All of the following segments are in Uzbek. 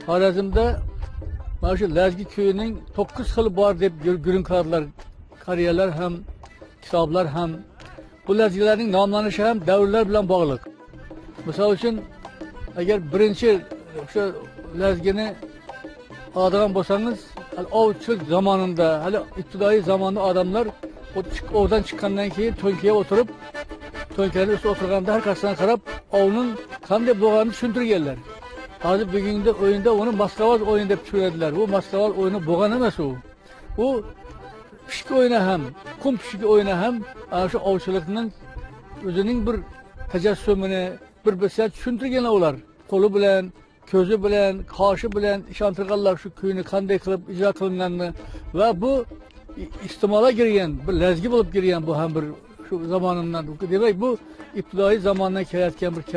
Xorazmda mana shu Lazgi köyüning 9 xil bor deb gurung qiladilar. Qariyalar ham, kitoblar ham. Bu lazgilarning nomlanishi ham davrlar bilan bog'liq. Misol uchun agar birinchi o'sha lazgini oladigan bo'lsangiz, ovchilik zamonida, hali ibtidoiy zamonda odamlar ovdan chiqqandan keyin to'nkaga o'tirib, to'nkaning ustida o'tirganda har qasidan qarab, ovning qanday bo'lganini tushuntirganlar. Hozir bugungi o'yinda uni maskavoz o'yin deb tushunadilar. Bu maskavoz o'yini bo'lgan emas u. U pishki o'yini ham, qum pishki o'yini ham ana shu ovchilikning o'zining bir tajassumini, bir bilsa tushuntirganlar ular. Qo'li bilan, ko'zi bilan, qoshi bilan ishontirganlar shu kuyni qanday qilib ijro qilinganini va bu iste'molga kirgan, bir lazgi bo'lib kirgan bu ham bir shu zamonimdan. Demak, bu ibtidoiy zamondan kelayotgan bir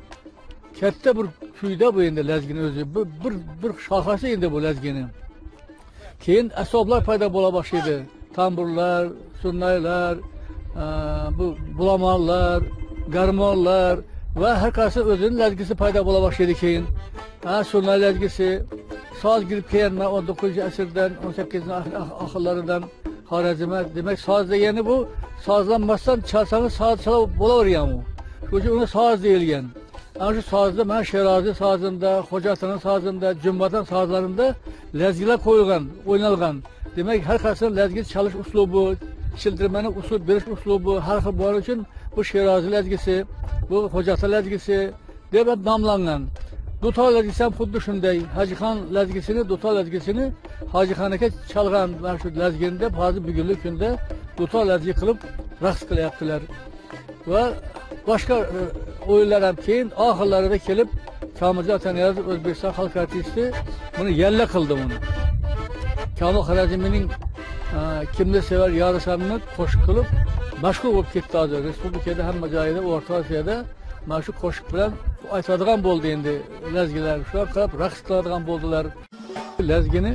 katta bir kuyda bu endi lazgini o'zi. Bir shoxasi endi bu lazgini. Keyin asoblar paydo bo'la boshladi. Tamburlar, surnaylar, bu bulamonlar, garmonlar va har qaysi o'zining lazgisi paydo bo'la boshladi keyin. Surnay lazgisi soz girib kelgan 19-asrdan 18-oxirlaridan Xorazmga. Demak, soz degani bu sozlanmasdan chalsangiz soz chala bo'lavergan u. Shuning uchun uni soz deyilgan. Ana shu sozda men Sherozi sozimda, Xo'jasin sozimda, Jumbadan sozlarında lazgilar qo'yilgan, o'ynalgan. Demak, har qaysi lazgi chalish uslubi, childirmani usul berish uslubi har xil bor uchun bu Sherozi lazgisi, bu Xo'jasin lazgisi deb nomlangan. Dutor lazgisi ham xuddi shunday. Hajixon lazgisini, Dutor lazgisini Hajixon aka chalgan mana shu lazgini deb hozir bugungi kunda Dutor lazgi qilib raqs qilyaptilar. Va boshqa o'yinlar ham keyin oxirlarida kelib Kamiljon Ataniyaz O'zbekiston xalq artisti buni yalla qildi buni. Kamil Xorazmining kimni sevar yorisamni qo'shiq qilib mashhur bo'lib ketdi hozir. Respublikada hamma joyda, O'rta Osiyoda mana shu qo'shiq bilan aytadigan bo'ldi endi lazgilar. Shular qilib raqs qiladigan bo'ldilar. Lazgini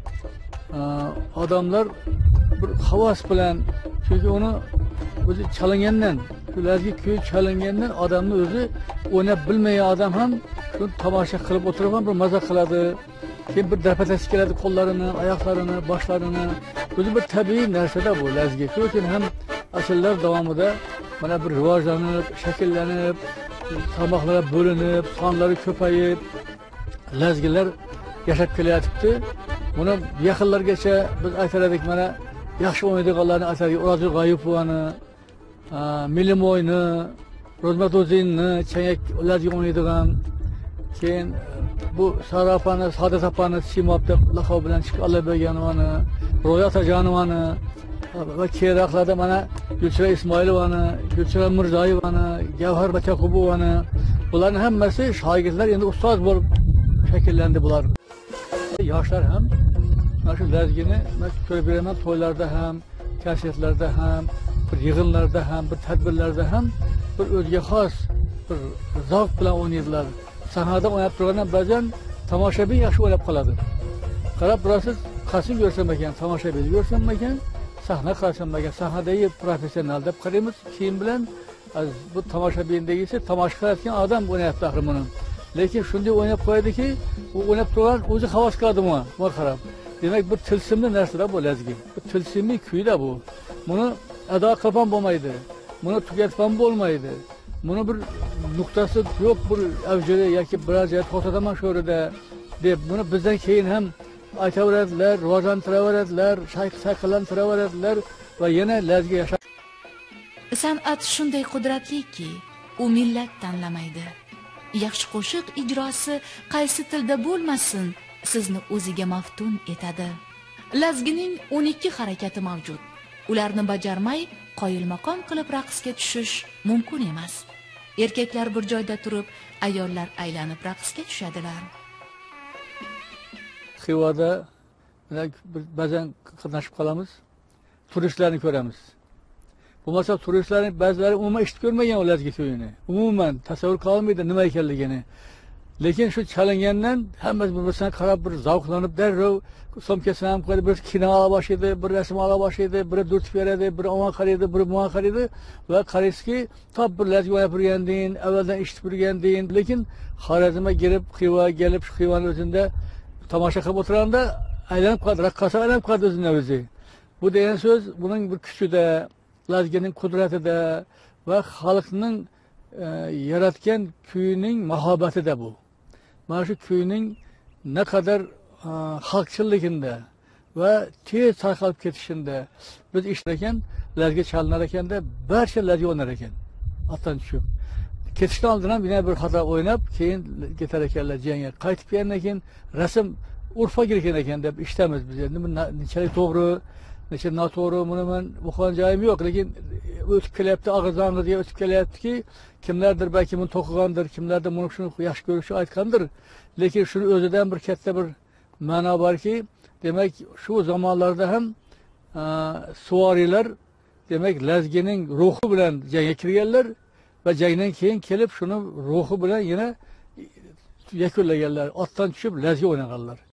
odamlar bir havas bilan, chunki uni o'zi chalingandan, shu lazgi kuy chalingandan odamni o'zi o'ynab bilmagan odam ham shu tomosha qilib o'tirib ham bir maza qiladi. Keyin bir darpatasi keladi qo'llarini, oyoqlarini, boshlarini. O'zi bir tabiiy narsada bu lazgi. Shuning uchun ham asrlar davomida mana bir rivojlanib, shakllanib, tarmoqlarga bo'linib, sonlari ko'payib, lazgilar yashab kelyapti. Buni yaqinlargacha biz aytar edik, mana yaxshi o'ynaydiganlarni aytar, Urazil G'oyipovani, Milimoyni, Rozmatozinni, changak lazgi o'ynaydigan, keyin bu Sarapani, Saodat opani Simov deb laqab bilan chiqib Allaberganovani, Ro'yat Ajonovani va keyinroqlarda mana Gulchira Ismoilovani, Gulchira Mirzoyevani, Gavhar Bataqubovani, bularning hammasi shogirdlar endi ustoz bo'lib shakllandi bular. Yoshlar ham mana shu lazgini ko'rib beraman, to'ylarda ham, konsertlarda ham, bir yig'inlarda ham, bir tadbirlarda ham bir o'ziga xos bir zavq bilan o'ynaydilar. Sahnada o'ynab turgandan ba'zan tomoshabin yaxshi o'ynab qoladi. Qarab turasiz, qasing ko'rsam ekan, tomoshabin ko'rsam ekan, sahna qarsam ekan, sahnadagi professional deb qaraymiz, kiyim bilan bu tomoshabindagisi tomosha qilayotgan odam o'ynayapti axir buni. Lekin shunday o'ynab qo'yadiki, u o'ynab turgan o'zi havas qiladi buni qarab. Demak, bir tilsimli narsada bu lazgi. Bu tilsimli kuyda bu. Buni ado qilib ham bo'lmaydi. Buni tugatib ham bo'lmaydi. Buni bir nuqtasi yo'q, bir avjida yoki biror joyda to'xtataman shu yerda deb buni bizdan keyin ham aytaveradilar, rivojlantiraveradilar, shayqillantiraveradilar va yana lazgi yashab. San'at shunday qudratliki, u millat tanlamaydi. Yaxshi qo'shiq ijrosi qaysi tilda bo'lmasin, sizni o'ziga maftun etadi. Lazgining 12 harakati mavjud. Ularni bajarmay qoyilmaqom qilib raqsga tushish mumkin emas. Erkaklar bir joyda turib, ayollar aylanib raqsga tushadilar. Xivoda ba'zan qatnashib qolamiz, turistlarni ko'ramiz. Bo'lmasa turistlarning ba'zilari umuman eshitib ko'rmagan lazgi kuyini. Umuman tasavvur qila olmaydi nima ekanligini. Lekin shu chalingandan hammasi bir-birisiga qarab bir zavqlanib darrov somkasini ham qo'ydi, bir kino ola boshlaydi, bir rasm ola boshlaydi, biri durtib beradi, biri ona qaraydi, biri buna qaraydi va qaraysiz-ki, top bir lazgi o'ynab yurgandan, avvaldan eshitib yurgandan, lekin Xorazmga kelib, Xiva kelib, shu Xivani o'zida tomosha qilib o'tirganda aylanib qoldi, raqqosa aylanib qoldi o'zining o'zi. Bu degan so'z buning bir kuchida, lazgining qudratida va xalqning yaratgan kuyining muhabbatida bu. Mana shu kuyning ne kadar xalqchilligida va tez tarqalib ketishida biz ishlarkan, lazgi chalinar ekanda, barcha lazgi o'ynar ekan. Atdan tushib. Ketishdan oldin ham yana bir xato o'ynab, keyin ketar ekanlar jangga. Qaytib kelgandan keyin rasm urfga kirgan ekan deb eshitamiz biz. Endi bu nechalik to'g'ri, necha noto'g'ri, buni men o'qigan joyim yo'q, lekin o'tib kelyapti, og'izdan-og'izga o'tib kelyaptiki, kimlardir belki buni to'qigandir, kimlardir buni shuni yaxshi ko'rishni aytgandir. Lekin shuni o'zidan bir katta bir ma'no borki, demak shu zamonlarda ham suvariylar demak lazgining ruhi bilan jangga kirganlar va jangdan keyin kelib shuni ruhi bilan yana yakunlaganlar. Otdan tushib lazgi o'ynaganlar.